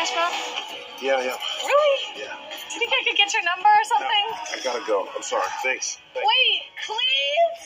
Nashville? Yeah. Really? Yeah. Do you think I could get your number or something? No, I gotta go. I'm sorry. Thanks. Wait, Cleve?